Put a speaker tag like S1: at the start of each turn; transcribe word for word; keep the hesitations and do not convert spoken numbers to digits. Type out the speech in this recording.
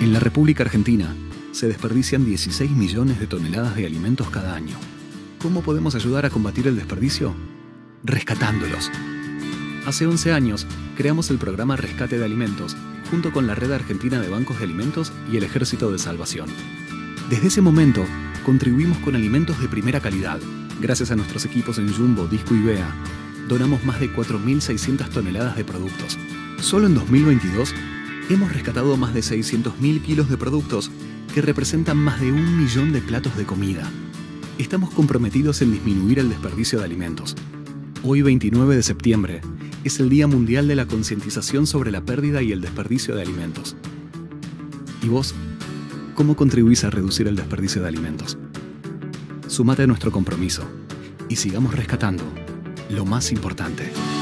S1: En la República Argentina se desperdician dieciséis millones de toneladas de alimentos cada año. ¿Cómo podemos ayudar a combatir el desperdicio? Rescatándolos. Hace once años creamos el programa Rescate de Alimentos, junto con la Red Argentina de Bancos de Alimentos y el Ejército de Salvación. Desde ese momento, contribuimos con alimentos de primera calidad. Gracias a nuestros equipos en Jumbo, Disco y Bea, donamos más de cuatro mil seiscientas toneladas de productos. Solo en dos mil veintidós, hemos rescatado más de seiscientos mil kilos de productos que representan más de un millón de platos de comida. Estamos comprometidos en disminuir el desperdicio de alimentos. Hoy, veintinueve de septiembre, es el Día Mundial de la Concientización sobre la pérdida y el desperdicio de alimentos. ¿Y vos? ¿Cómo contribuís a reducir el desperdicio de alimentos? Sumate a nuestro compromiso y sigamos rescatando lo más importante.